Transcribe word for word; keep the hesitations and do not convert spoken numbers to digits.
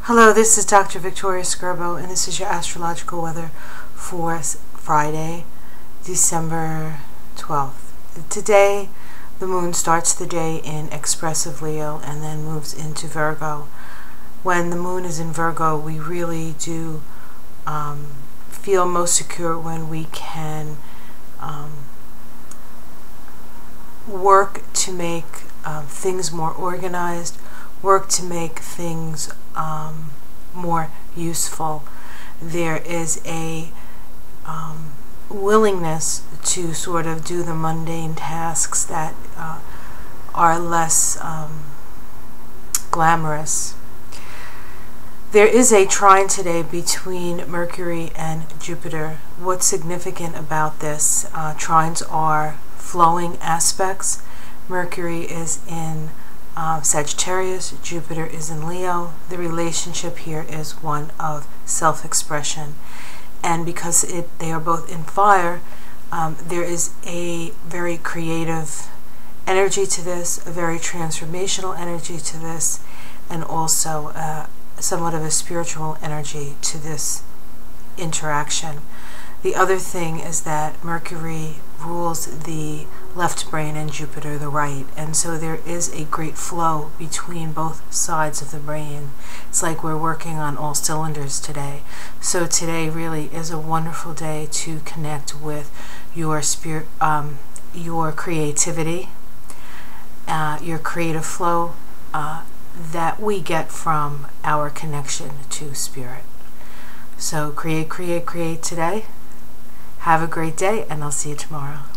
Hello, this is Doctor Victoria Skirbo, and this is your astrological weather for Friday, December twelfth. Today, the moon starts the day in expressive Leo and then moves into Virgo. When the moon is in Virgo, we really do um, feel most secure when we can um, work to make um, things more organized, work to make things um, more useful. There is a um, willingness to sort of do the mundane tasks that uh, are less um, glamorous. There is a trine today between Mercury and Jupiter. What's significant about this? Uh, trines are flowing aspects. Mercury is in Uh, Sagittarius, Jupiter is in Leo. The relationship here is one of self-expression, and because it they are both in fire, um, there is a very creative energy to this, a very transformational energy to this, and also uh, somewhat of a spiritual energy to this interaction. The other thing is that Mercury rules the left brain and Jupiter the right, and so there is a great flow between both sides of the brain. It's like we're working on all cylinders today. So today really is a wonderful day to connect with your spirit, um, your creativity, uh, your creative flow uh, that we get from our connection to spirit. So create, create, create today. Have a great day, and I'll see you tomorrow.